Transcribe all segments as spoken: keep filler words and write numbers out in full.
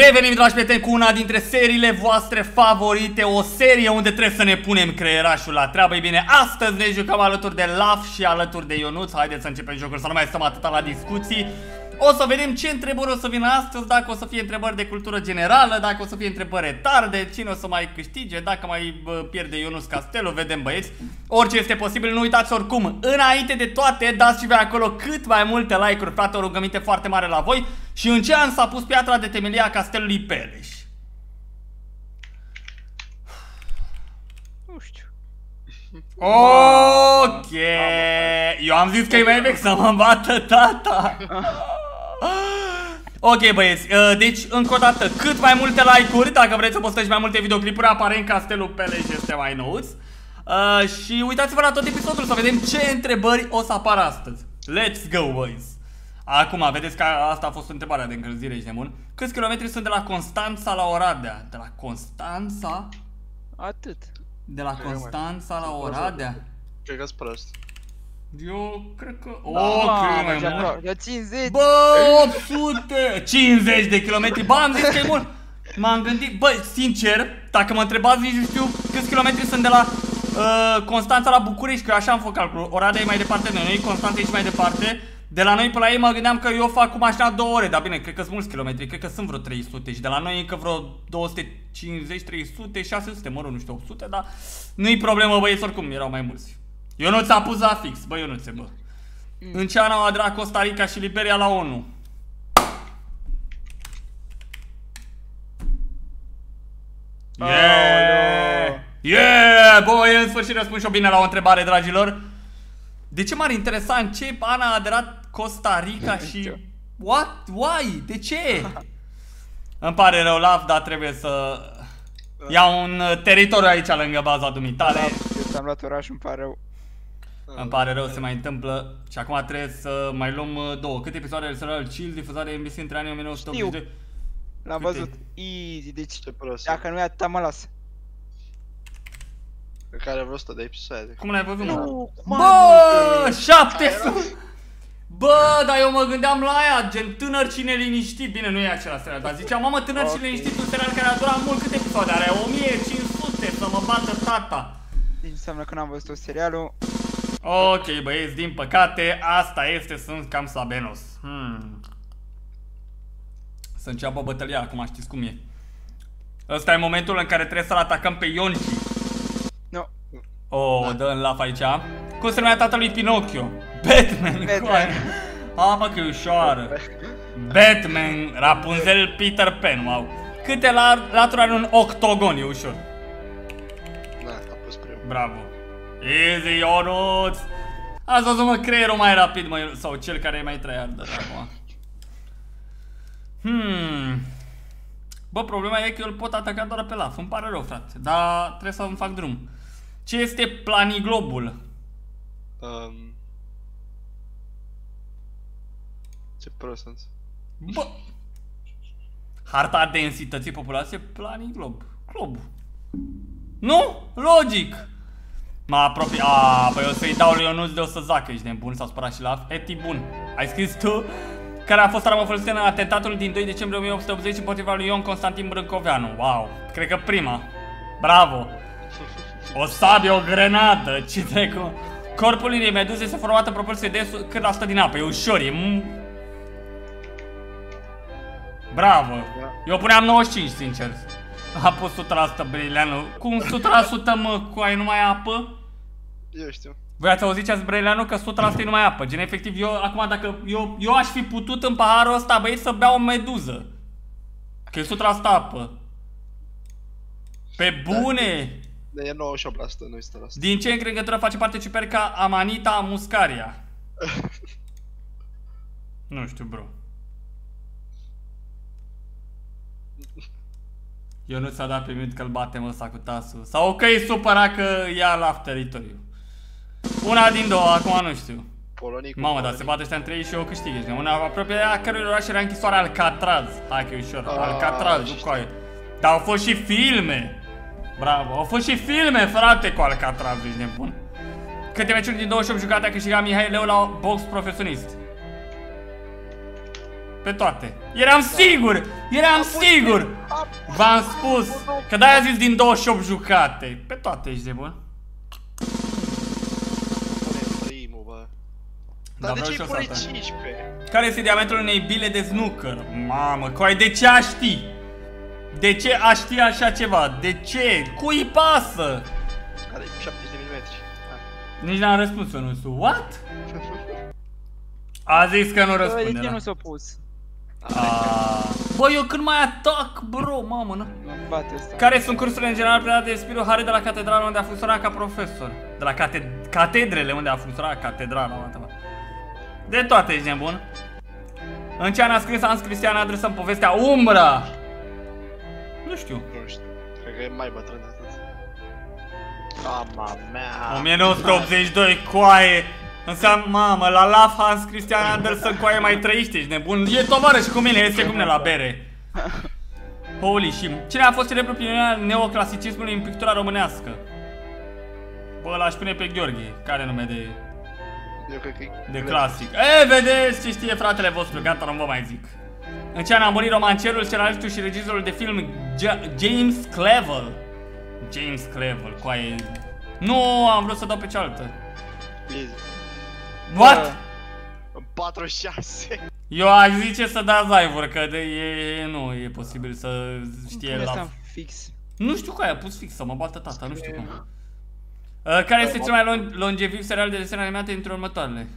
Revenim, dragi prieteni, cu una dintre seriile voastre favorite, o serie unde trebuie să ne punem creierașul la treabă. Ei bine, astăzi ne jucăm alături de Laf și alături de Ionuț. Haideți să începem jocul, să nu mai stăm atâta la discuții. O să vedem ce întrebări o să vină astăzi, dacă o să fie întrebări de cultură generală, dacă o să fie întrebări retarde, cine o să mai câștige, dacă mai pierde Ionuț castelul, vedem, băieți. Orice este posibil, nu uitați oricum. Înainte de toate, dați și voi acolo cât mai multe like-uri, frate, o rugăminte foarte mare la voi. Și în ce an s-a pus piatra de temelie a castelului Peleș? Nu știu. Ok. Eu am zis că e mai vechi să mă bată tata. Ok, băieți, deci încă o dată, cât mai multe like-uri, dacă vreți să postați mai multe videoclipuri, aparent castelul Peleș este mai nouț. uh, Și uitați-vă la tot episodul să vedem ce întrebări o să apară astăzi. Let's go, boys. Acum, vedeți că asta a fost întrebarea de încălzire, ești nebun. Câți kilometri sunt de la Constanța la Oradea? De la Constanța? Atât. De la Constanța la Oradea? Cred că-s prost. Eu cred că... Da, Ok, mai mergea mult. pro- Eu cincizeci. Bă, opt sute cincizeci de kilometri. Bă, am zis că e mult. M-am gândit, bă, sincer, dacă mă întrebați, nici nu știu câți kilometri sunt de la uh, Constanța la București, că eu așa am făcut calculul. Oradea e mai departe de noi, Constanța e și mai departe. De la noi până la ei mă gândeam că eu fac cu mașina două ore, dar bine, cred că sunt mulți kilometri, cred că sunt vreo trei sute și de la noi încă vreo două sute cincizeci, trei sute, șase sute, mă rog, nu știu, opt sute, dar nu-i problemă, băieți, oricum erau mai mulți. Eu nu ți-a pus la fix, bă, eu nu ți bă. Mm. În ce an au aderat Costa Rica și Liberia la ONU? Yeah! Yeah! Băi, în sfârșit răspund și eu bine la o întrebare, dragilor. De ce m-ar interesa în ce an a aderat Costa Rica și... What? Why? De ce? Îmi pare rău, Laf, dar trebuie să... iau un teritoriu aici lângă baza dumitale. Eu ți-am luat orașul, îmi pare rău. Îmi pare rău, se mai întâmplă. Și acum trebuie să mai luăm două. Câte episoade de serial Chill, difuzare N B C între anii o mie nouă sute optzeci și doi? L-am văzut. Easy, deci Ce prost. dacă nu e atâta mă las. Cred că are vreo o sută de episoade. Cum l-ai văzut, mă? Nu, Bă, șapte sute! Bă, dar eu mă gândeam la aia, gen Tânăr și neliniștit. Bine, nu e același serial, dar ziceam, mamă, Tânăr și neliniștit, un serial care a durat mult. Câte episoade are? o mie cinci sute, să mă bată tata. Deci înseamnă că n-am văzut serialul. Ok, băieți, din păcate, asta este, sunt cam slabenos. Hmm. Să înceapă bătălia, acum știți cum e. Ăsta e momentul în care trebuie să-l atacăm pe Ionchi. Nu. Oh, dă în laf aici. Cum se numea tatălui Pinocchio? Batman, Batman. Ah, mă, că e ușoară. Batman, Rapunzel, Peter Pan, wow. Câte laturi are un octogon, e ușor. Da, a pus primul. Bravo. Easy, Ionuț. Ați văzut, mă, creierul mai rapid, mă, sau cel care e mai tryhard acum. Hmm. Bă, problema e că eu îl pot ataca doar pe Laf, îmi pare rău, frate. Dar trebuie să îmi fac drum. Ce este planiglobul? Um... Ce prost sunt. Bă. Harta densității populației, planiglob. Glob. Nu? Logic. Mă apropie. Aaa, păi o să-i dau lui Ionuț de o să zacă, ești nebun, s-a supărat și Laf. Eti bun. Ai scris tu? Care a fost armă folosită în atentatul din doi decembrie o mie opt sute optzeci împotriva lui Ion Constantin Brâncoveanu. Wow, cred că prima. Bravo. O sabie, o grenadă, ce trecu. Corpul unei meduze este format în proporție de cât la sută din apă, e ușor, e... Bravo. Eu puneam nouăzeci și cinci, sincer. A pus o sută la sută Brăileanu. Cum o sută la sută, mă, cu ai numai apă? Eu știu. Voi ați auzit ce ați Brăileanu că o sută la sută e numai apă. Gen, efectiv, eu, acum, dacă eu, eu aș fi putut în paharul ăsta, băieți, să beau o meduză. Că e o sută la sută apă. Pe bune! Da, e nouăzeci și opt la sută, nu o sută la sută. Din ce încrengătură face parte ciuperca Amanita muscaria? Nu știu, bro. Eu nu ți-a dat pe mute că-l batem ăsta cu tasul. Sau că e supărat că ia la teritoriu. Una din două, acum nu știu. Polonii cu Mamă, dar polonii. se bate ăștia între ei și eu câștig. Una aproape a cărui oraș era închisoarea Alcatraz. Hai că e ușor, Alcatraz, nu coaie. Dar au fost și filme. Bravo, au fost și filme, frate, cu Alcatraz, ești nebun. Câte meciuri din douăzeci și opt jucate a câștigat Mihai Leu la box profesionist? Pe toate. Eram sigur! Eram sigur! V-am spus că de-aia zis din douăzeci și opt jucate. Pe toate ești de bun. Pune-i bă. Da, Dar de vreau ce și îi o pune sată. cincisprezece? Care este diametrul unei bile de snooker? Mamă, coi, de ce aș ști? De ce aș ști așa ceva? De ce? Cui pasă? Are șaptezeci de milimetri. Nici n-am răspuns eu, nu știu. What? A zis că nu Bă, de răspunde. ce Da. nu s-a pus? Ah. Bă, eu când mai atac, bro, mamă, nu? Mă bate ăsta. Care sunt cursurile în general predate de Spiru Hari de la catedrală unde a funcționat ca profesor? De la cate catedrele unde a funcționat catedrala, mă. De toate ești nebun. În ce an a scris Hans Christian Andersen povestea Umbra? Nu știu. Nu știu. Cred că e mai bătrân de atât. Mama mea. o mie nouă sute optzeci și doi, coaie. Înseamnă, mamă, la Laf Hans Christian Andersen, coaie, mai trăiește, ești nebun. E tovarăș cu mine, este cu mine la bere. Holy shit. Cine a fost celebru pionier al neoclasicismului în pictura românească? Bă, l-aș pune pe Gheorghe. Care nume de... Eu cred că e... de clasic. E, vedeți ce știe fratele vostru, gata, nu vă mai zic. În ce an a murit romancerul, scenaristul și regizorul de film James Clevel. James Clevel, coaie. Nu, am vrut să dau pe cealaltă. Easy. What? patruzeci și șase. Eu aș zice să dați live-uri, că de, e, nu e posibil să știe Pune la... asta fix. Nu știu cu aia, a pus fix, să mă bată tata, nu știu cum. Uh, care este cel mai long longeviv serial de desene animate dintre următoarele?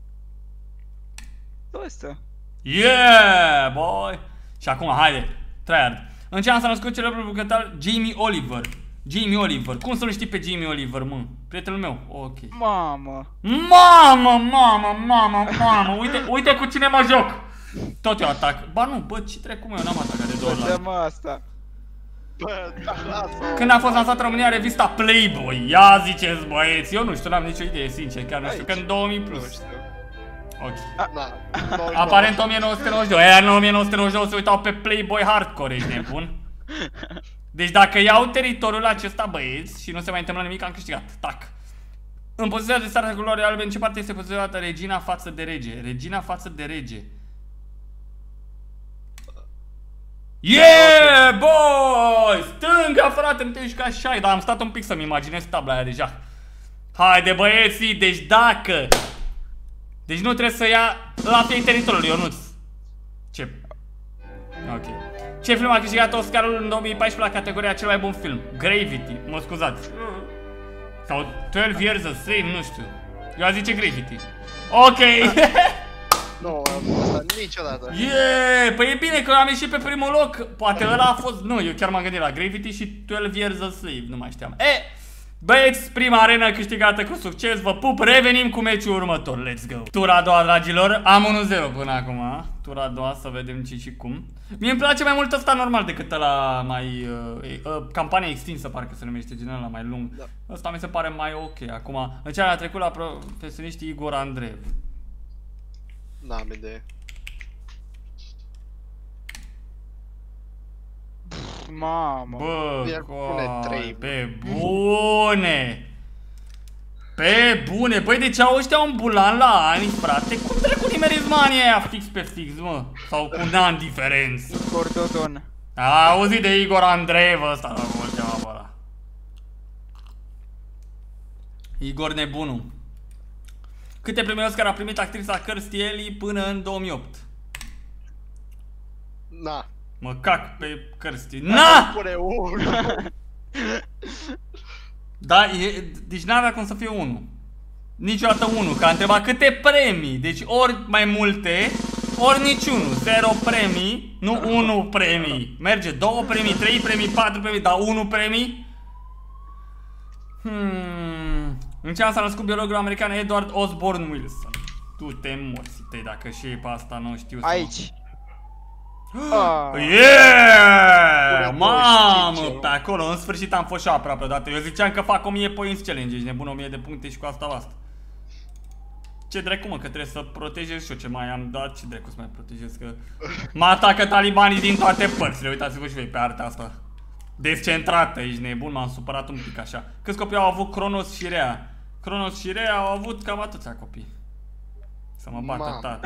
Ăsta. Yeah, boy! Și acum, haide, tryhard. În ce an s-a născut celebrul bucătar Jamie Oliver? Jamie Oliver. Cum să-l știi pe Jamie Oliver, mă? Prietenul meu. Ok. Mamă. Mamă, mamă, mamă, mamă. Uite, uite cu cine mă joc. Tot eu atac. Ba nu, bă, ce trecu, mă, eu n-am atacat de două Bă, ori. dă-mă asta. Bă, lasă. Când a fost lansată în România revista Playboy? Ia ziceți, băieți. Eu nu știu, n-am nicio idee, sincer. Chiar nu știu, că în două mii Nu plus. știu. Ok. Na. Aparent o mie nouă sute nouăzeci și doi. Aia în o mie nouă sute nouăzeci și doi se uitau pe Playboy Hardcore, ești nebun. Deci dacă iau teritoriul acesta, băieți, și nu se mai întâmplă nimic, am câștigat. Tac. În poziția de start a culorii albe, în ce parte este poziționată regina față de rege? Regina față de rege. Yeah, boy! Stânga, frate, nu te juca așa, dar am stat un pic să-mi imaginez tabla aia deja. Haide, băieții, deci dacă... Deci nu trebuie să ia la fiecare teritoriul, Ionuț. Ce? Ok. Ce film a câștigat Oscarul în două mii paisprezece la categoria cel mai bun film? Gravity, mă scuzați. Sau doisprezece Years a Slave, nu știu. Eu aș zice Gravity. Ok. Nu, asta niciodată. Yeah, păi e bine că am ieșit pe primul loc. Poate ăla a fost... Nu, eu chiar m-am gândit la Gravity și doisprezece Years a Slave, nu mai știam. E, băieți, prima arenă câștigată cu succes. Vă pup, revenim cu meciul următor. Let's go. Tura a doua, dragilor. Am unu zero până acum. Tura a doua, să vedem ce și cum. Mie îmi place mai mult ăsta normal decât ăla mai... Uh, uh, campania extinsă, parcă se numește, genul ăla mai lung. Da. Ăsta mi se pare mai ok. Acum, în ce a trecut la profesioniștii Igor Andreev. N-am idee. Mamă. Bă, Iar pune coi, trei. pe bune! Pe bune! Băi, deci au ăștia un bulan la ani, frate. Cum trecu nimerit manii aia fix pe fix, mă? Sau cu un an diferență? Igor Dodon. A auzit de Igor Andreev ăsta, dacă îl chema pe ăla. Igor nebunul. Câte premii Oscar a primit actrița Kirstie Alley până în două mii opt? Na. Mă cac pe Kirstie. Na! Pune unul. Da, e, deci n-avea cum să fie unul. Niciodată unul, că a întrebat câte premii. Deci ori mai multe, ori niciunul. Zero premii, nu unu premii. Merge două premii, trei premii, patru premii, dar unu premii? Hmm. În ce an s-a născut biologul american Edward Osborne Wilson? Tu te morți, te dacă și pe asta nu știu să... Aici. Ah. Yeah! Pune Mamă, douăzeci și cinci, pe acolo, în sfârșit am fost și aproape odată. Eu ziceam că fac o mie points challenge, ești nebun, o mie de puncte și cu asta basta. Ce dracu, mă, că trebuie să protejez și eu ce mai am dat, ce dracu să mai protejez, că mă atacă talibanii din toate părțile, uitați-vă și voi pe arta asta. Descentrată, ești nebun, m-am supărat un pic așa. Câți copii au avut Cronos și Rea? Cronos și Rea au avut cam atâția copii. Să mă bată tata.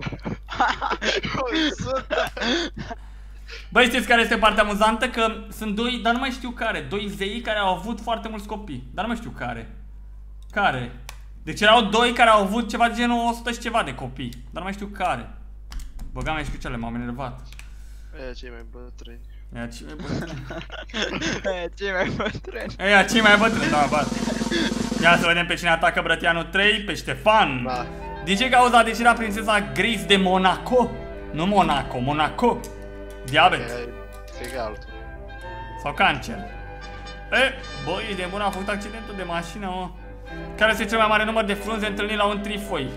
Băi, știți care este partea amuzantă? Că sunt doi, dar nu mai știu care, doi zei care au avut foarte mulți copii. Dar nu mai știu care. Care? Deci erau doi care au avut ceva de genul o sută și ceva de copii. Dar nu mai știu care. Băga mea și cu cele, m-am enervat. Aia cei mai bătrâni. Aia cei mai bătrâni. Aia cei mai bătrâni. Aia cei mai bătrâni, da, bă. Ia să vedem pe cine atacă Brătianu trei, pe Ștefan. Da. Din ce cauza a decis prințesa Grace de Monaco? Nu Monaco, Monaco. Diabet. Cred că altul. Sau cancer. E, băi, e de bun, a făcut accidentul de mașină, mă. Care este cel mai mare număr de frunze întâlnit la un trifoi?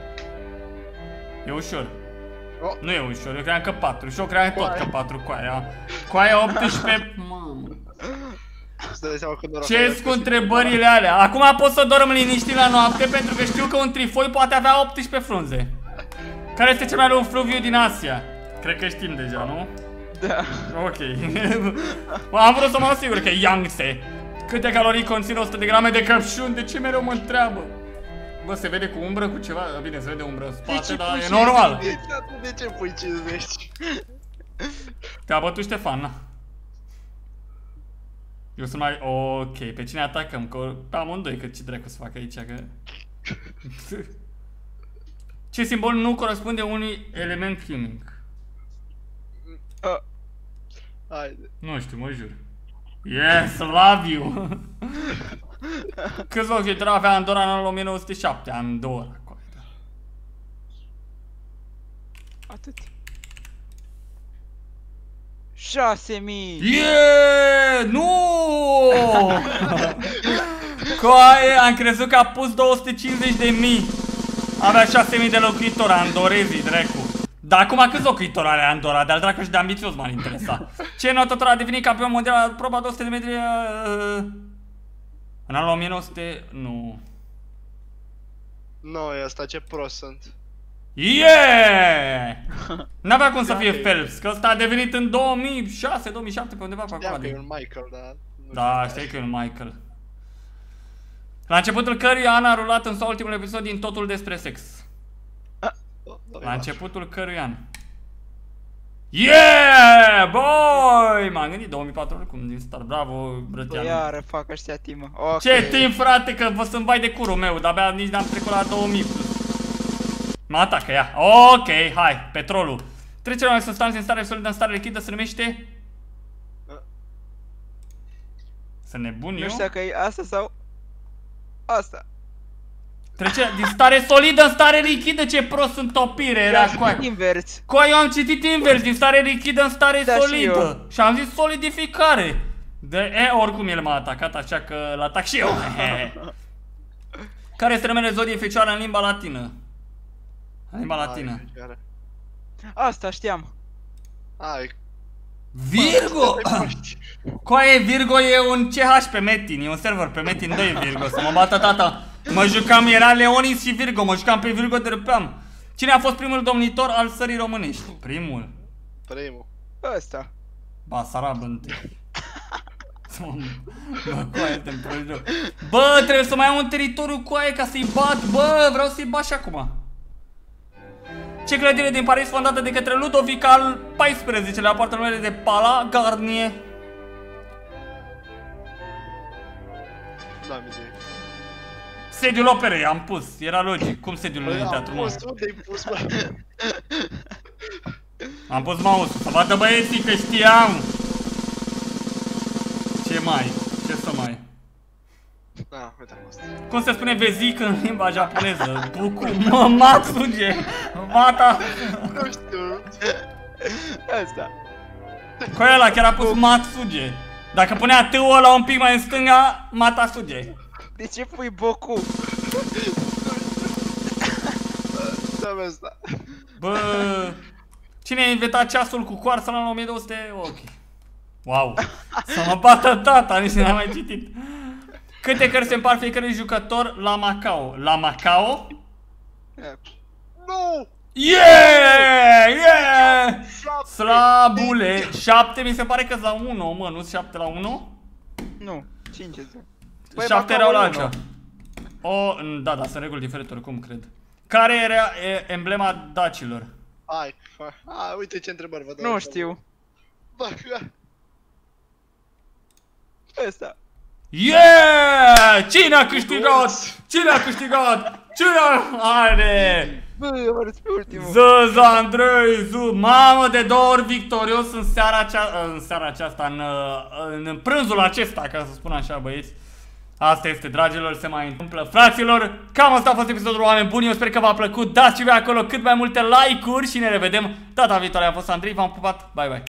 E ușor. Oh. Nu e ușor, eu cream că patru. Și eu cream tot că patru cu aia. Cu aia optsprezece. Mamă. Ce-s cu întrebările alea? Acum pot să dorm liniștit la noapte pentru că știu că un trifoi poate avea optsprezece frunze. Care este cel mai lung fluviu din Asia? Cred că știm deja, nu? Da. Ok. Am vrut să mă asigur că e Yangtze. Câte calorii conține o sută de grame de căpșuni? De ce mereu mă întreabă? Bă, se vede cu umbră, cu ceva? Bine, se vede umbră în spate, dar e normal. De ce pui cincizeci? Te-a bătut Ștefan, na. Eu sunt mai... Ok, pe cine atacăm? Că pe amândoi, că ce dracu să fac aici, că... Ce simbol nu corespunde unui element chimic? Uh. Haide. Nu știu, mă jur. Yes, love you! Câți locuitori avea Andorra în anul o mie nouă sute șapte? Andorra, coaida. Atât. șase mii! Yeah! Nu! Coaie, am crezut că a pus două sute cincizeci de mii. Avea șase mii de locuitori, andorezii, dracu. Dar acum câți locuitori are Andorra? De-al dracu și de ambițios m-ar interesa. Ce notător a devenit campion mondial la proba două sute de metri? Uh, în anul o mie nouă sute... Nu. Nu, e asta, ce prost sunt. Yeah! N-avea cum să fie Phelps, că ăsta a devenit în două mii șase două mii șapte pe undeva pe acolo. Știam că e un Michael, dar... Da, știi că e un Michael. La începutul căruia an a rulat în ultimul episod din Totul despre sex. La începutul cărui an. Yeah, boy! M-am gândit două mii patru oricum din start. Bravo, Brătianu. Iară fac ăștia timă. Okay. Ce timp, frate, că vă sunt vai de curul meu. De-abia nici n-am trecut la două mii plus. Mă atacă, ia. Ok, hai, petrolul. Trecerea unei substanțe în stare solidă în stare lichidă se numește... Să nebun eu? Nu știu că e asta sau... Asta. Trecerea din stare solidă în stare lichidă, ce prost sunt topire, era coaie. Invers. Coaie, eu am citit invers, din stare lichidă în stare Da, solidă. Și, și am zis solidificare. De, e, oricum el m-a atacat, așa că l-atac și eu. Care este numele zodiei fecioară în limba latină? În limba latină. Asta știam. Ai. Virgo! Coaie, Virgo e un C H pe Metin, e un server pe Metin doi Virgo, să mă bată tata. Mă jucam, era Leonis și Virgo, mă jucam pe Virgo de râpeam. Cine a fost primul domnitor al țării românești? Primul. Primul. Ăsta. Basarab întâi. Bă, coaie, te împrăjur. Bă, trebuie să mai am un teritoriu coaie ca să-i bat. Bă, vreau să-i bat și acum. Ce clădire din Paris fondată de către Ludovic al paisprezecelea poartă numele de Pala Garnier? N-am idee. Sediul operei, am pus, era logic. Cum sediul unui teatru, mă? Am pus, unde-ai pus, bă? Am pus mouse-ul, să vadă băieții că știam. Ce mai? Ce să mai? Ah, uite am asta. Cum se spune vezic în limba japoneză? Buku, mă, matsuge, mata. Nu știu. Asta. Cu ăla chiar a pus matsuge. Dacă punea T-ul ăla un pic mai în stânga, matasuge. De ce pui Boku? Dă-mi asta. Bă, cine a inventat ceasul cu coarță la o mie două sute? Ok. Wow. Să mă bată tata, nici n-am mai citit. Câte cărți se împart fiecare jucător la Macao? La Macao? Nu! Yeah! Yeah! Slabule! șapte mi se pare că la unu, mă, nu șapte la unu? Nu, cinci. șapte erau la altceva. O, da, da, sunt reguli diferite oricum, cred. Care era e, emblema dacilor? Hai, hai, hai, uite ce întrebări vă dau. Nu știu. Bă, Ăsta. Yeah! Cine a câștigat? Cine a câștigat? Cine a... Haide! Bă, am ars pe ultimul. Zăz Andrei, Zu, mamă, de două ori victorios în seara, acea, în seara aceasta, în, în prânzul acesta, ca să spun așa, băieți. Asta este, dragilor, se mai întâmplă. Fraților, cam asta a fost episodul, oameni buni. Eu sper că v-a plăcut. Dați și voi acolo cât mai multe like-uri și ne revedem data viitoare. A fost Andrei, v-am pupat. Bye, bye.